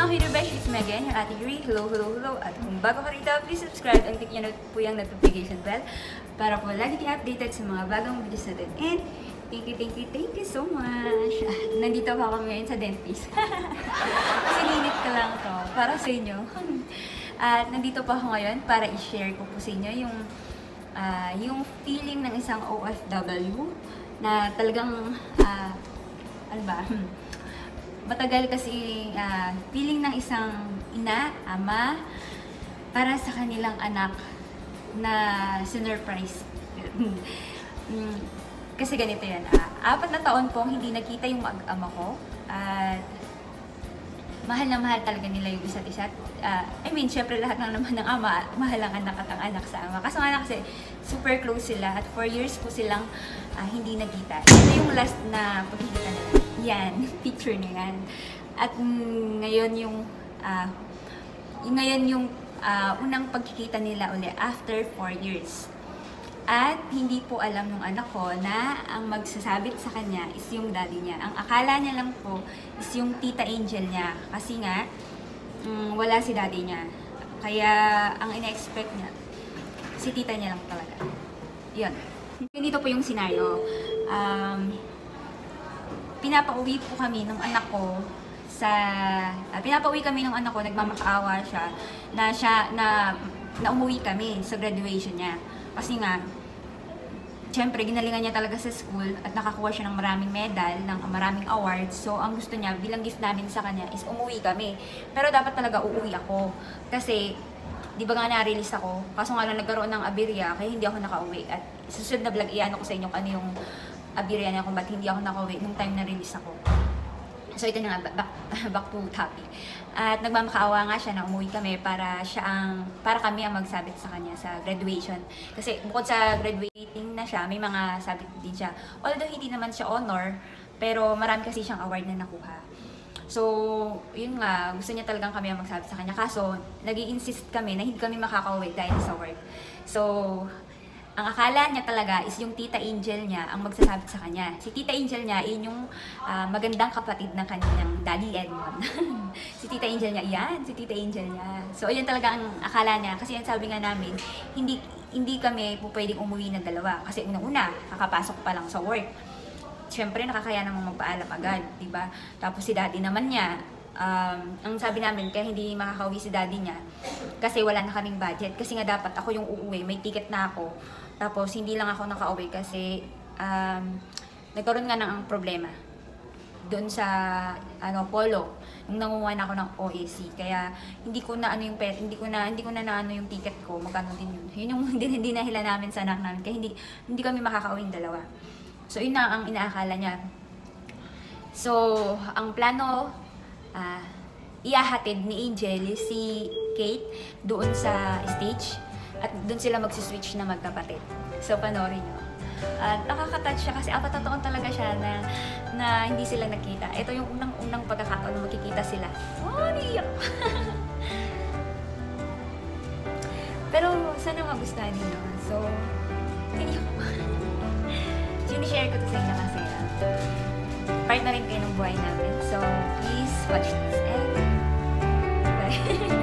mga Hirubesh, it's me again, your Ate Yuri. Hello, hello, hello. At kung bago ka rito, please subscribe and click nyo po yung notification bell para po lagi kayo updated sa mga bagong videos natin. And thank you so much. Nandito pa kami ngayon sa dentist. Kasi linit ka lang to para sa inyo. At nandito pa ako ngayon para i-share ko po sa inyo yung feeling ng isang OFW na talagang, ano ba, matagal kasi feeling ng isang ina, ama, para sa kanilang anak na sinurprise. Kasi ganito yan, 4 na taon pong hindi nakita yung mag-ama ko at mahal na mahal talaga nila yung isa't isa. I mean, syempre lahat lang naman ng ama, mahal ang anak at ang anak sa ama. Kaso nga kasi super close sila at 4 years po silang hindi nagkita. Ito yung last na pagkikita nila. Yan, picture na yan. At ngayon yung unang pagkikita nila uli after 4 years. At hindi po alam ng anak ko na ang magsasabit sa kanya is yung daddy niya. Ang akala niya lang po is yung tita Angel niya. Kasi nga, wala si daddy niya. Kaya ang ina-expect niya, si tita niya lang talaga. Yun. Dito po yung scenario. Pinapauwi po kami ng anak ko nagmamakaawa siya na umuwi kami sa graduation niya. Kasi nga, syempre, ginalingan niya talaga sa school at nakakuha siya ng maraming medal, ng maraming awards. So, ang gusto niya, bilang gift namin sa kanya is umuwi kami. Pero dapat talaga uuwi ako. Kasi, di ba nga na-release ako? Kaso nga lang nagkaroon ng aberya, kaya hindi ako nakauwi. At susunod na vlog, iyan ko sa inyo ano yung aberya niya kung ba't hindi ako nakauwi nung time na-release ako. So, ito na nga, back to topic. At nagmamakaawa nga siya na umuwi kami para kami ang magsabit sa kanya sa graduation. Kasi bukod sa graduating na siya, may mga sabit din siya. Although hindi naman siya honor, pero marami kasi siyang award na nakuha. So, yun nga, gusto niya talagang kami ang magsabit sa kanya. Kaso, nag-i-insist kami na hindi kami makakauwi dahil sa work. So, ang akala niya talaga is yung tita Angel niya ang magsasabit sa kanya. Si tita Angel niya, yun yung magandang kapatid ng kanyang daddy Edmond. Si tita Angel niya, yan, si tita Angel niya. So, yun talaga ang akala niya. Kasi yan sabi nga namin, hindi kami po pwedeng umuwi ng dalawa. Kasi unang-una, kakapasok pa lang sa work. Siyempre, nakakaya namang magpaalam agad, diba? Tapos si daddy naman niya, ang sabi namin, kaya hindi makakauwi si daddy niya kasi wala na kaming budget. Kasi nga dapat ako yung uuwi, may ticket na ako. Tapos hindi lang ako nakauwi kasi nagkaroon nga ng problema doon sa Polo, nung nangunguha na ako ng OAC. Kaya hindi ko na hindi ko na yung ticket ko, magkano din yun. Yun yung hindi nahila namin sa anak namin kaya hindi kami makakauwi ng dalawa. So yun na ang inaakala niya. So ang plano, iahatid ni Angel si Kate doon sa stage at doon sila magsiswitch na magkapatid. So, panoorin nyo. At nakaka-touch siya kasi 4 na taon talaga siya na hindi sila nakita. Ito yung unang pagkakataon na magkikita sila. Oh, niyak! Pero, sana magustuhan ninyo. So, niyak. Sinishare ko to sa inyo kasi part na rin kayo ng buhay namin. So, please watch this and bye!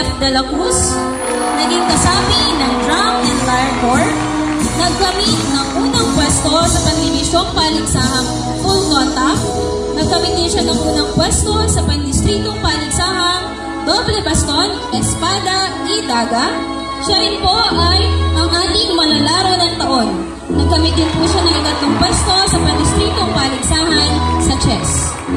F. De La Cruz, naging kasapi ng Drum and Lyre Corps, nagkamit ng unang pwesto sa pandibisyong paligsahang full nota, nagkamit din siya ng unang pwesto sa pandistritong paligsahang doble baston, espada, idaga. Siya rin po ay ang ating manlalaro ng taon. Nagkamit din po siya ng ikatlong pwesto sa pandistritong paligsahan sa chess.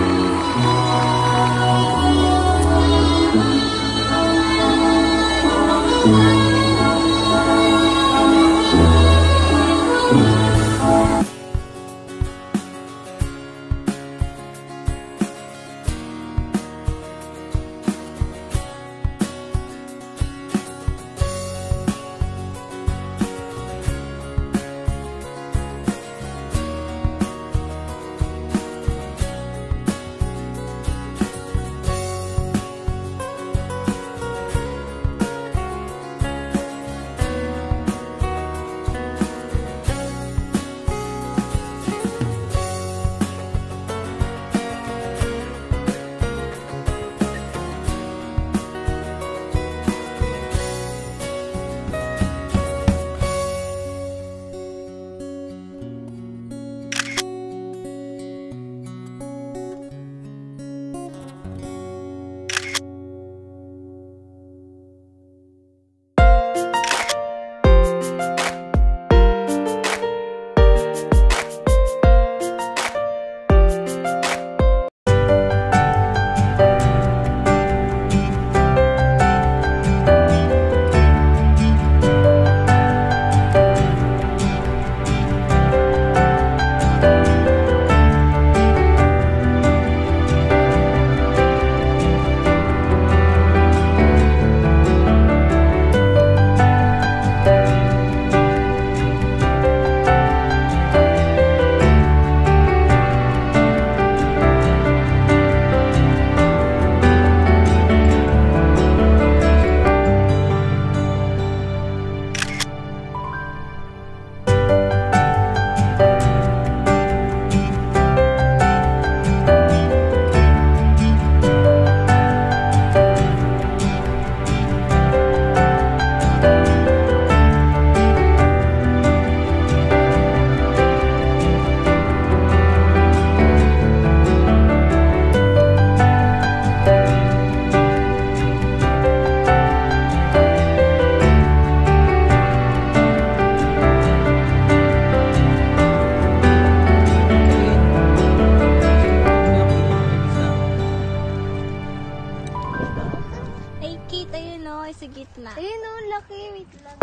Ayun o, laki. Wait lang.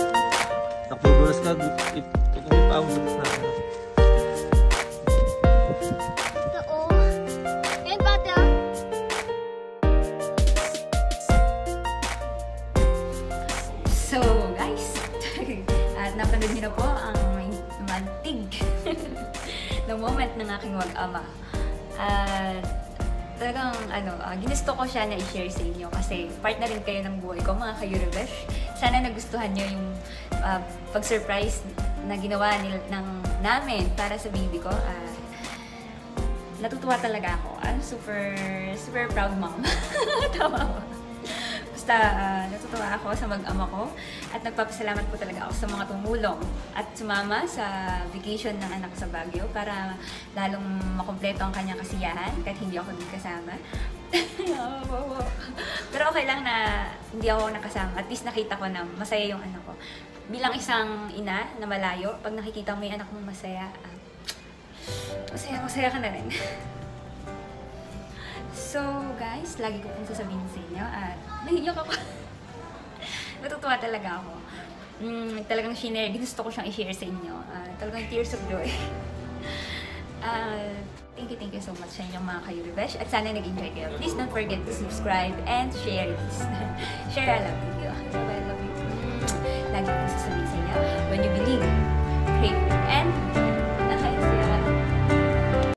Nakudulas ka. Ito may pawag na. Ito o. Ayun, pati o. So, guys, at napanood niyo na po ang mantig na moment ng aking wag-ama. Talagang, ginusto ko siya na i-share sa inyo kasi part na rin kayo ng buhay ko, mga ka-Eurobesh. Sana nagustuhan nyo yung pag-surprise na ginawa namin para sa baby ko. Natutuwa talaga ako. I'm super proud mom. Tama ba? Basta natutuwa ako sa mag-ama ko at nagpapasalamat po talaga ako sa mga tumulong at sumama sa vacation ng anak sa Baguio para lalong makumpleto ang kanyang kasiyahan kahit hindi ako din kasama. Pero okay lang na hindi ako nakasama. At least nakita ko na masaya yung anak ko. Bilang isang ina na malayo, pag nakikita mo yung anak mo masaya, masaya ka na rin. So guys, lagi ko pong sasabihin sa inyo at nahiyak ako. Natutuwa talaga ako. Talagang gusto ko siyang i-share sa inyo. Talagang tears of joy. Thank you so much sa inyong mga ka-Eurobesh at sana nag-enjoy kayo. Please don't forget to subscribe and share this. Share a lot.